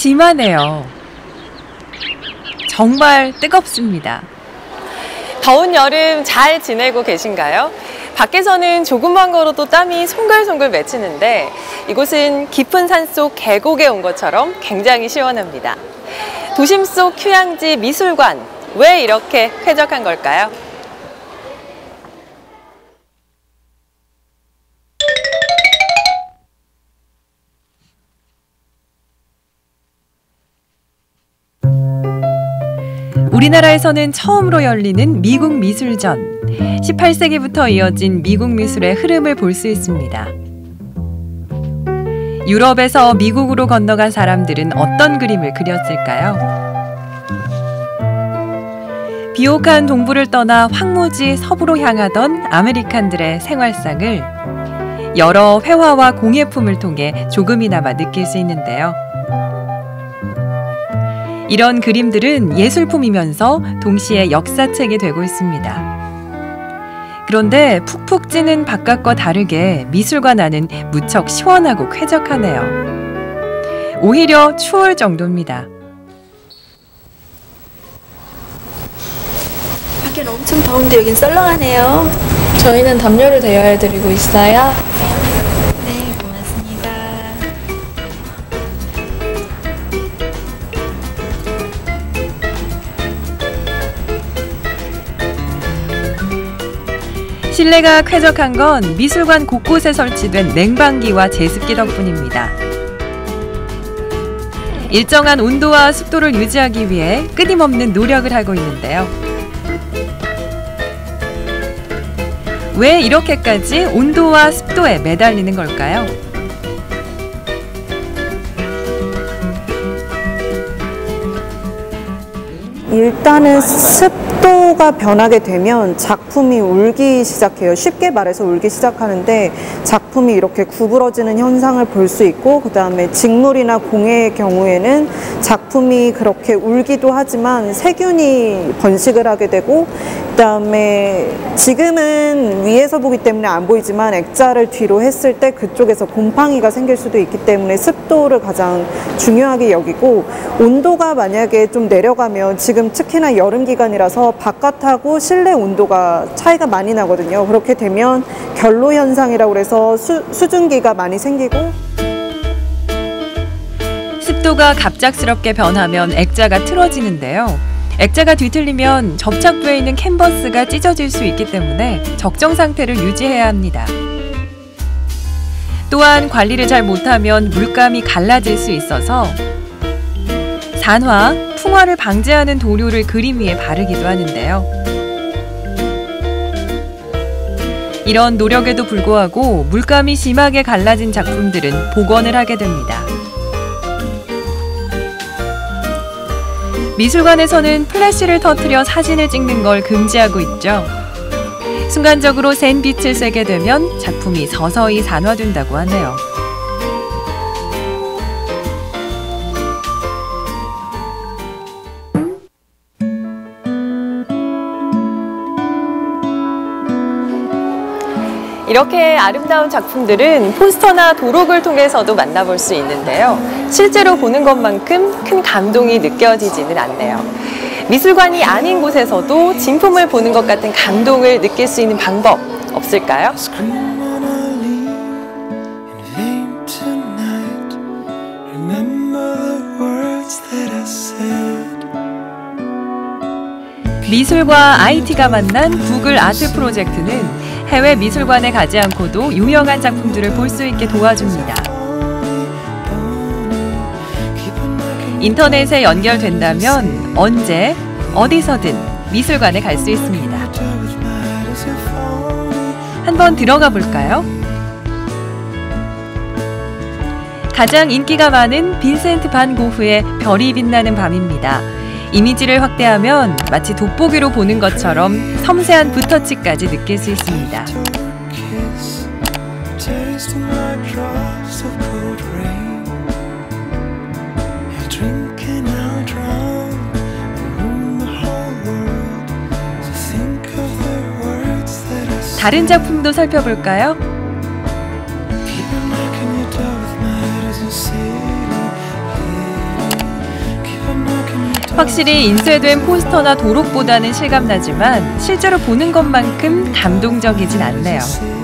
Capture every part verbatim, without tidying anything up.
심하네요. 정말 뜨겁습니다. 더운 여름 잘 지내고 계신가요? 밖에서는 조금만 걸어도 땀이 송글송글 맺히는데 이곳은 깊은 산속 계곡에 온 것처럼 굉장히 시원합니다. 도심 속 휴양지 미술관, 왜 이렇게 쾌적한 걸까요? 우리나라에서는 처음으로 열리는 미국 미술전. 십팔 세기부터 이어진 미국 미술의 흐름을 볼 수 있습니다. 유럽에서 미국으로 건너간 사람들은 어떤 그림을 그렸을까요? 비옥한 동부를 떠나 황무지 서부로 향하던 아메리칸들의 생활상을 여러 회화와 공예품을 통해 조금이나마 느낄 수 있는데요. 이런 그림들은 예술품이면서 동시에 역사책이 되고 있습니다. 그런데 푹푹 찌는 바깥과 다르게 미술관 안은 무척 시원하고 쾌적하네요. 오히려 추울 정도입니다. 밖에는 엄청 더운데 여긴 썰렁하네요. 저희는 담요를 대여해드리고 있어요. 네, 고맙습니다. 실내가 쾌적한 건 미술관 곳곳에 설치된 냉방기와 제습기 덕분입니다. 일정한 온도와 습도를 유지하기 위해 끊임없는 노력을 하고 있는데요. 왜 이렇게까지 온도와 습도에 매달리는 걸까요? 일단은 습도가 변하게 되면 작품이 울기 시작해요. 쉽게 말해서 울기 시작하는데 작품이 이렇게 구부러지는 현상을 볼 수 있고, 그 다음에 직물이나 공예의 경우에는 작품이 그렇게 울기도 하지만 세균이 번식을 하게 되고, 그 다음에 지금은 위에서 보기 때문에 안 보이지만 액자를 뒤로 했을 때 그쪽에서 곰팡이가 생길 수도 있기 때문에 습도를 가장 중요하게 여기고, 온도가 만약에 좀 내려가면 지금 특히나 여름 기간이라서 바깥하고 실내 온도가 차이가 많이 나거든요. 그렇게 되면 결로 현상이라고 해서 수, 수증기가 많이 생기고, 습도가 갑작스럽게 변하면 액자가 틀어지는데요. 액자가 뒤틀리면 접착부에 있는 캔버스가 찢어질 수 있기 때문에 적정 상태를 유지해야 합니다. 또한 관리를 잘 못하면 물감이 갈라질 수 있어서 산화, 풍화를 방지하는 도료를 그림 위에 바르기도 하는데요. 이런 노력에도 불구하고 물감이 심하게 갈라진 작품들은 복원을 하게 됩니다. 미술관에서는 플래시를 터뜨려 사진을 찍는 걸 금지하고 있죠. 순간적으로 센 빛을 쐬게 되면 작품이 서서히 산화된다고 하네요. 이렇게 아름다운 작품들은 포스터나 도록을 통해서도 만나볼 수 있는데요. 실제로 보는 것만큼 큰 감동이 느껴지지는 않네요. 미술관이 아닌 곳에서도 진품을 보는 것 같은 감동을 느낄 수 있는 방법 없을까요? 미술과 아이티가 만난 구글 아트 프로젝트는 해외 미술관에 가지 않고도 유명한 작품들을 볼 수 있게 도와줍니다. 인터넷에 연결된다면 언제, 어디서든 미술관에 갈 수 있습니다. 한번 들어가 볼까요? 가장 인기가 많은 빈센트 반 고흐의 별이 빛나는 밤입니다. 이미지를 확대하면 마치 돋보기로 보는 것처럼 섬세한 붓터치까지 느낄 수 있습니다. 다른 작품도 살펴볼까요? 확실히 인쇄된 포스터나 도록보다는 실감나지만 실제로 보는 것만큼 감동적이진 않네요.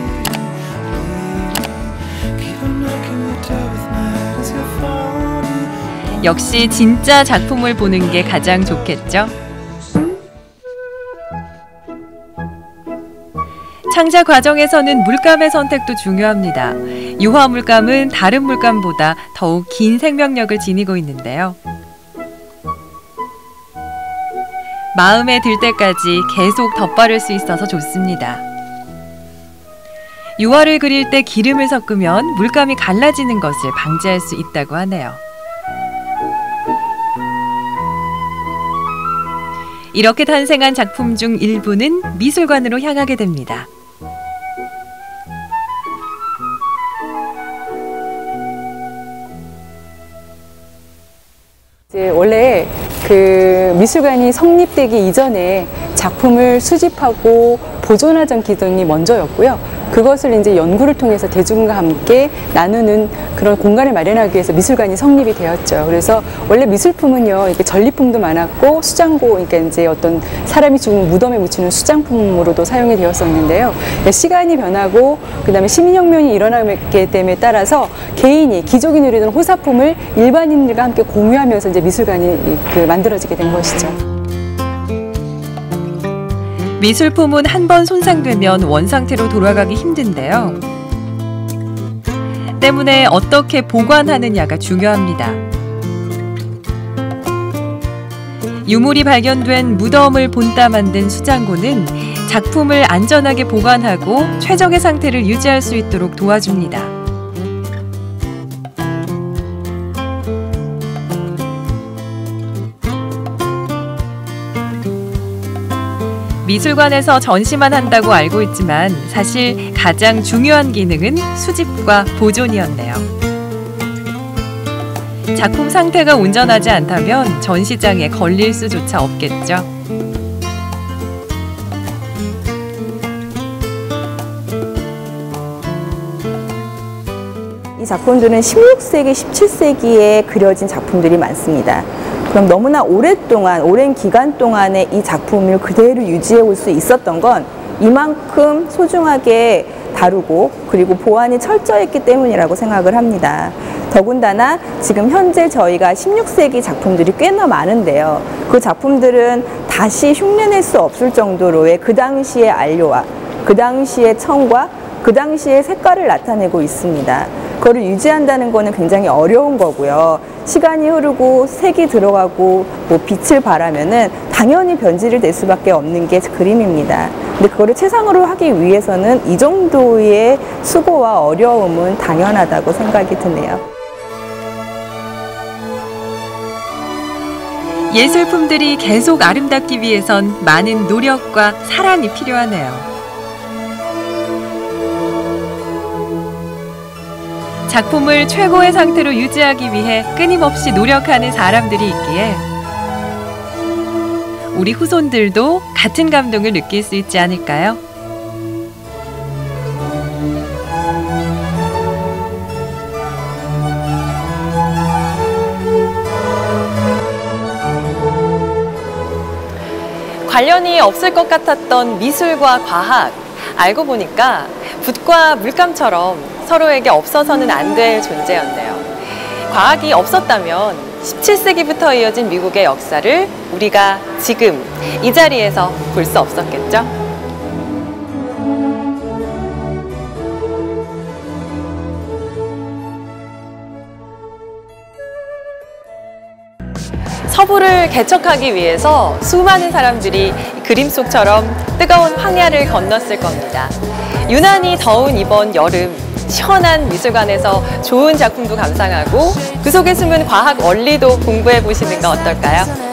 역시 진짜 작품을 보는 게 가장 좋겠죠? 창작 과정에서는 물감의 선택도 중요합니다. 유화 물감은 다른 물감보다 더욱 긴 생명력을 지니고 있는데요. 마음에 들 때까지 계속 덧바를 수 있어서 좋습니다. 유화를 그릴 때 기름을 섞으면 물감이 갈라지는 것을 방지할 수 있다고 하네요. 이렇게 탄생한 작품 중 일부는 미술관으로 향하게 됩니다. 이제 원래 그 미술관이 성립되기 이전에 작품을 수집하고 보존하던 기능이 먼저였고요. 그것을 이제 연구를 통해서 대중과 함께 나누는 그런 공간을 마련하기 위해서 미술관이 성립이 되었죠. 그래서 원래 미술품은요, 이렇게 전리품도 많았고 수장고, 그러니까 이제 어떤 사람이 죽으면 무덤에 묻히는 수장품으로도 사용이 되었었는데요. 시간이 변하고 그다음에 시민혁명이 일어나게 됨에 따라서 개인이 기족이 누리던 호사품을 일반인들과 함께 공유하면서 이제 미술관이 그 만들어지게 된 것이죠. 미술품은 한 번 손상되면 원상태로 돌아가기 힘든데요. 때문에 어떻게 보관하느냐가 중요합니다. 유물이 발견된 무덤을 본따 만든 수장고는 작품을 안전하게 보관하고 최적의 상태를 유지할 수 있도록 도와줍니다. 미술관에서 전시만 한다고 알고 있지만 사실 가장 중요한 기능은 수집과 보존이었네요. 작품 상태가 온전하지 않다면 전시장에 걸릴 수조차 없겠죠. 이 작품들은 십육 세기, 십칠 세기에 그려진 작품들이 많습니다. 그럼 너무나 오랫동안, 오랜 기간 동안에 이 작품을 그대로 유지해 올 수 있었던 건 이만큼 소중하게 다루고 그리고 보안이 철저했기 때문이라고 생각을 합니다. 더군다나 지금 현재 저희가 십육 세기 작품들이 꽤나 많은데요. 그 작품들은 다시 흉내낼 수 없을 정도로의 그 당시의 안료와 그 당시의 청과 그 당시의 색깔을 나타내고 있습니다. 그거를 유지한다는 거는 굉장히 어려운 거고요. 시간이 흐르고 색이 들어가고 뭐 빛을 발하면은 당연히 변질이 될 수밖에 없는 게 그림입니다. 근데 그거를 최상으로 하기 위해서는 이 정도의 수고와 어려움은 당연하다고 생각이 드네요. 예술품들이 계속 아름답기 위해선 많은 노력과 사랑이 필요하네요. 작품을 최고의 상태로 유지하기 위해 끊임없이 노력하는 사람들이 있기에 우리 후손들도 같은 감동을 느낄 수 있지 않을까요? 관련이 없을 것 같았던 미술과 과학, 알고 보니까 붓과 물감처럼 서로에게 없어서는 안 될 존재였네요. 과학이 없었다면 십칠 세기부터 이어진 미국의 역사를 우리가 지금 이 자리에서 볼 수 없었겠죠? 서부를 개척하기 위해서 수많은 사람들이 그림 속처럼 뜨거운 황야를 건넜을 겁니다. 유난히 더운 이번 여름, 시원한 미술관에서 좋은 작품도 감상하고 그 속에 숨은 과학 원리도 공부해 보시는 건 어떨까요?